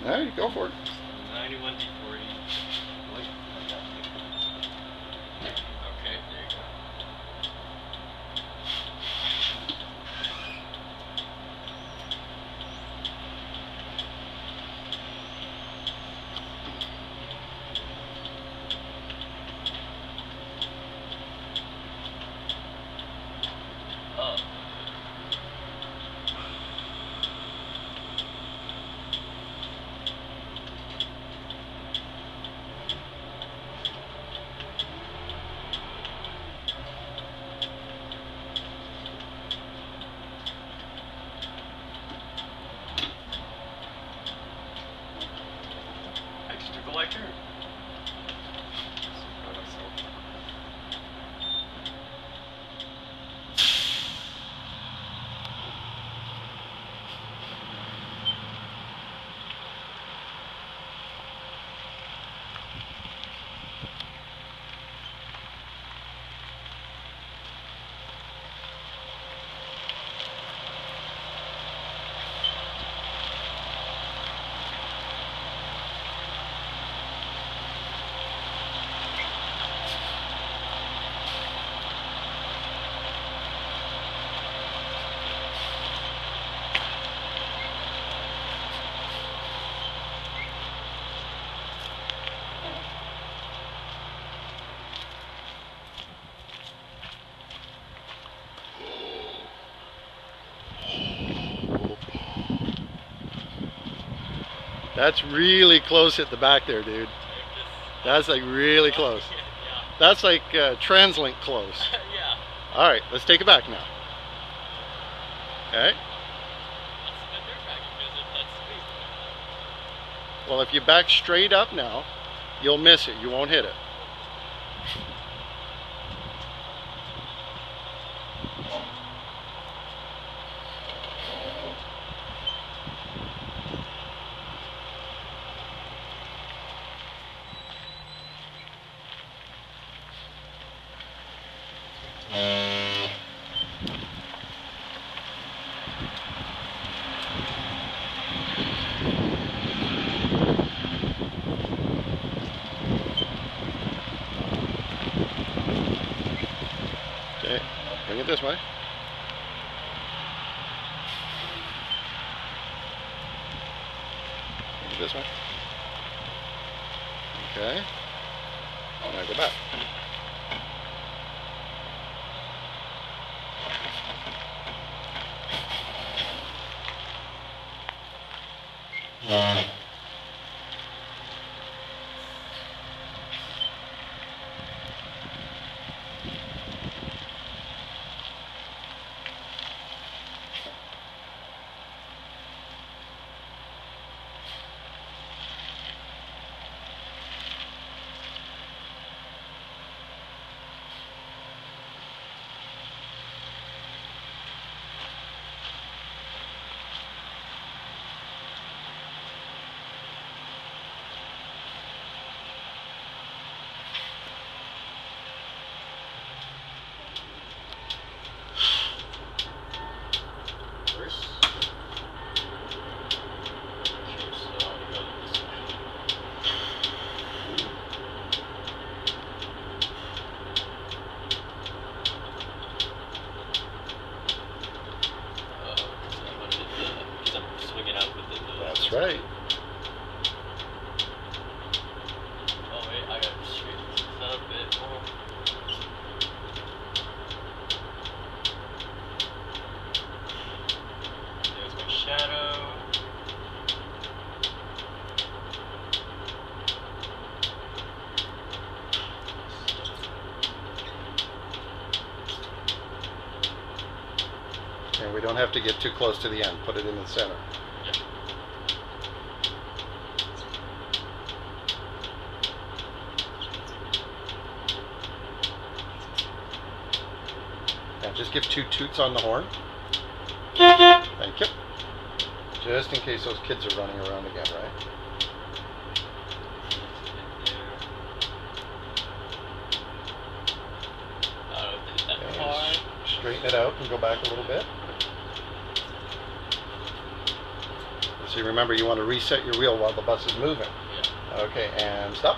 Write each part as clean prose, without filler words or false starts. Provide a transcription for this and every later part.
All right, go for it. 91 D40. Wait, okay, there you go. Oh. Extra collector. That's really close at the back there, dude. That's like really close. Yeah. That's like TransLink close. Yeah. All right, let's take it back now. Okay. Well, if you back straight up now, you'll miss it. You won't hit it. Okay, bring it this way. Bring it this way. Okay. Now go back. That's right. Oh wait, I gotta straighten this up a bit more. There's my shadow. And we don't have to get too close to the end. Put it in the center. Now just give 2 toots on the horn. Thank you. Just in case those kids are running around again, right? Okay, straighten it out and go back a little bit. The So you remember you want to reset your wheel while the bus is moving. Yeah. Okay, and stop.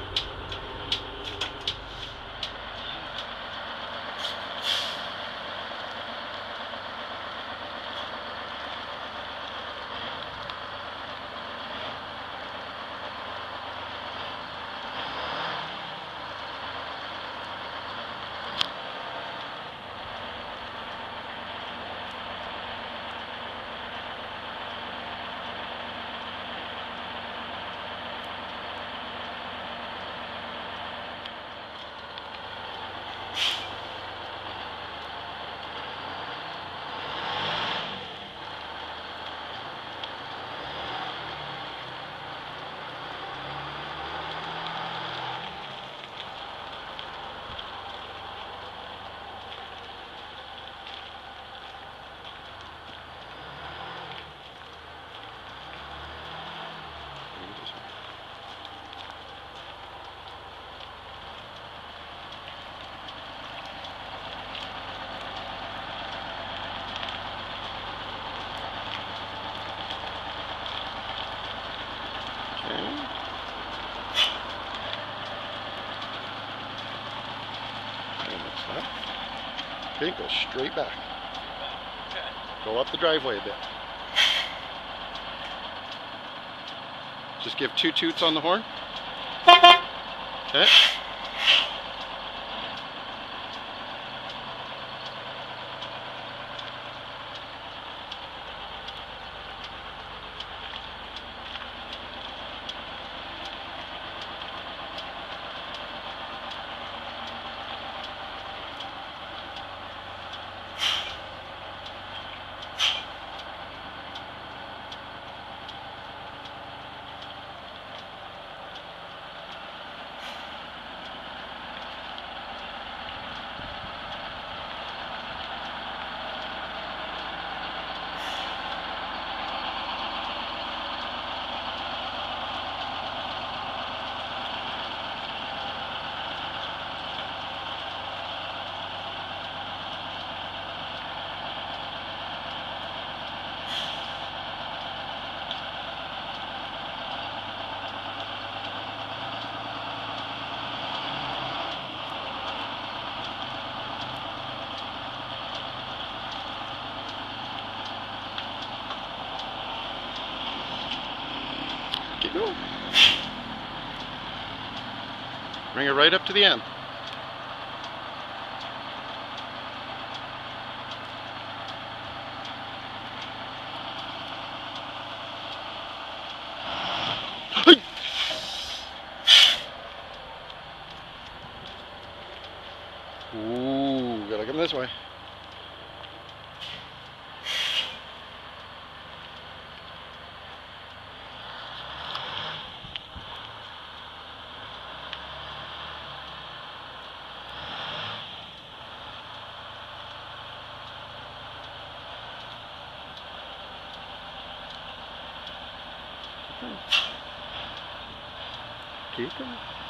Okay, go straight back. Okay. Go up the driveway a bit. Just give 2 toots on the horn. Okay. Keep going. Bring it right up to the end. Ooh, gotta come this way. Keep going.